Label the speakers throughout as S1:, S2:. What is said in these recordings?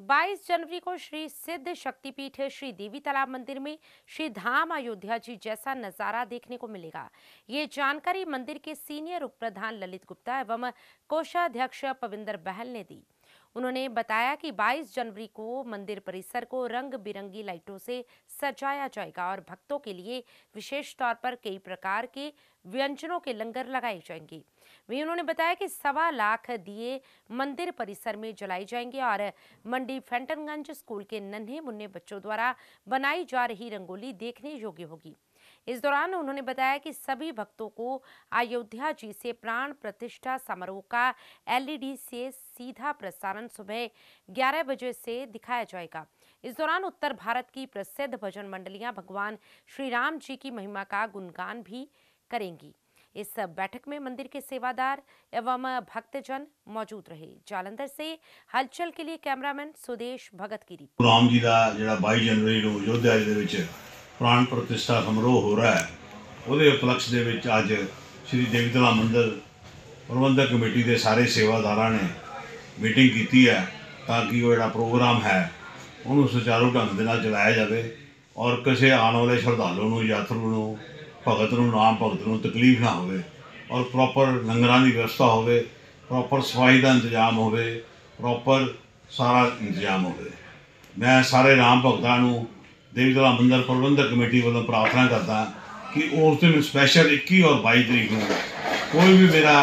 S1: 22 जनवरी को श्री सिद्ध शक्तिपीठ श्री देवी तालाब मंदिर में श्री धाम अयोध्या जी जैसा नजारा देखने को मिलेगा। ये जानकारी मंदिर के सीनियर उप प्रधान ललित गुप्ता एवं कोषाध्यक्ष पविंदर बहल ने दी। उन्होंने बताया कि 22 जनवरी को मंदिर परिसर को रंग बिरंगी लाइटों से सजाया जाएगा और भक्तों के लिए विशेष तौर पर कई प्रकार के व्यंजनों के लंगर लगाए जाएंगे। वहीं उन्होंने बताया कि 1.25 लाख दिए मंदिर परिसर में जलाए जाएंगे और मंडी फैंटनगंज स्कूल के नन्हे मुन्ने बच्चों द्वारा बनाई जा रही रंगोली देखने योग्य होगी। इस दौरान उन्होंने बताया कि सभी भक्तों को अयोध्या जी से प्राण प्रतिष्ठा समारोह का एलईडी से सीधा प्रसारण सुबह 11 बजे से दिखाया जाएगा। इस दौरान उत्तर भारत की प्रसिद्ध भजन मंडलियां भगवान श्री राम जी की महिमा का गुणगान भी करेंगी। इस बैठक में मंदिर के सेवादार एवं भक्तजन मौजूद रहे। जालंधर से हलचल के लिए कैमरामैन सुदेश भगत की रिपोर्ट।
S2: राम जी का जो 22 जनवरी को अयोध्या जी प्राण प्रतिष्ठा समारोह हो रहा है, ਉਹਦੇ उपलक्ष ਦੇ ਵਿੱਚ ਅੱਜ श्री देवी तालाब मंदिर प्रबंधक कमेटी के सारे सेवादारां ने मीटिंग की है ताकि वो जो प्रोग्राम है उन्होंने सुचारू ढंग से चलाया जाए और किसी आने वाले श्रद्धालु को यात्रु को भगत को नाम भगत को तकलीफ ना हो और प्रॉपर लंगर की व्यवस्था हो, प्रॉपर सफाई का इंतजाम हो, प्रॉपर सारा इंतजाम हो। मैं सारे राम भगतों को देवी तालाब मंदिर प्रबंधक कमेटी वालों प्रार्थना करता कि उस दिन स्पैशल 21 और 22 तरीक को कोई भी मेरा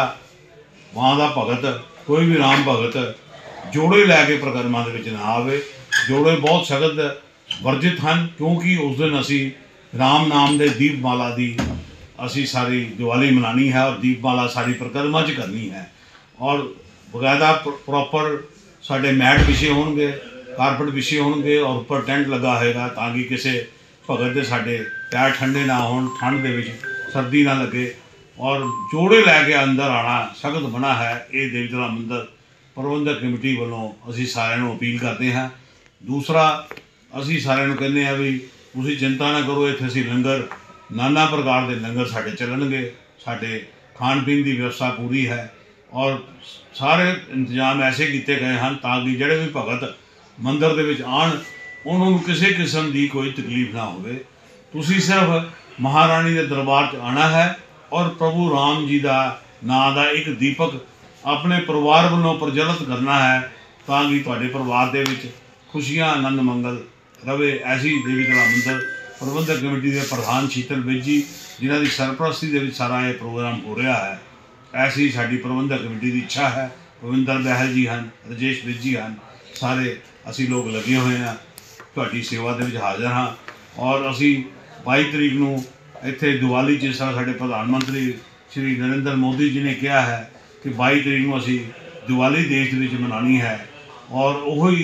S2: मां का भगत, कोई भी राम भगत जोड़े लैके परिक्रमा के ना आए। जोड़े बहुत सख्त वर्जित हैं क्योंकि उस दिन असी राम नाम के दीपमाला की असी सारी दिवाली मनानी है और दीपमाला सारी परिक्रमा च करनी है और बकायदा प्रॉपर साढ़े मैट विछे होंगे, कारपेट विछे होंगे और ऊपर टेंट लगा होगा ताकि किसी भगत के साढ़े पैर ठंडे ना हो, ठंड के सर्दी ना लगे और जोड़े लैके अंदर आना सख्त मना है। ये देवी तालाब मंदिर प्रबंधक कमेटी वालों असी सारे अपील करते हैं। दूसरा असी सारे कहने हैं भी तुसी चिंता ना करो, इत्थे असी लंगर नाना प्रकार के लंगर साढ़े चलणगे, साढ़े खाण पीण की व्यवस्था पूरी है और सारे इंतजाम ऐसे किए गए हैं ताकि जोड़े भी भगत मंदिर के विच आण उन्होंने किसी किस्म की कोई तकलीफ ना हो। तुसी सिर्फ महारानी के दरबार च आना है और प्रभु राम जी का नाम का एक दीपक अपने परिवार वालों प्रज्वलित करना है ताकि तुहाडे परिवार के विच खुशियां आनंद मंगल रवे। ऐसी देवी तालाब मंदिर प्रबंधक कमेटी के प्रधान शीतल विज जी जिन्हों की सरपरस्ती के सारा ये प्रोग्राम हो रहा है, ऐसी साड़ी प्रबंधक कमेटी की इच्छा है। पविंदर बहल जी हैं, राजेश विज जी हैं, सारे असी लोग लगे हुए हैं, तुहाडी सेवा के हाजिर हाँ और असी 22 तरीक को इत्थे दिवाली जिस तरह साढ़े प्रधानमंत्री श्री नरेंद्र मोदी जी ने कहा है कि 22 तरीक को असी दिवाली देश में मनानी है और वही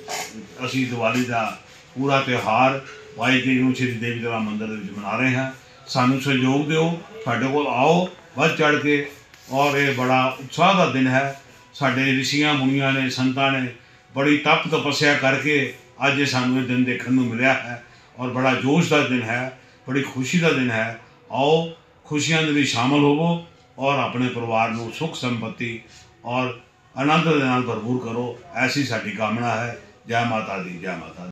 S2: असी दिवाली का पूरा त्यौहार 22 तरीक को श्री देवी तालाब मंदिर मना रहे हैं। सानू सहयोग दो, साढ़े को आओ बढ़ चढ़ के और ये बड़ा उत्साह का दिन है। साढ़े ऋषियां मुनिया ने संतां ने बड़ी तप तपस्या करके अज ये सानू ये दिन देखने को मिला है और बड़ा जोश का दिन है, बड़ी खुशी का दिन है। आओ खुशियां में भी शामिल होवो और अपने परिवार को सुख संपत्ति और आनंद के नाल भरपूर करो, ऐसी साडी कामना है। जय माता दी, जय माता दी।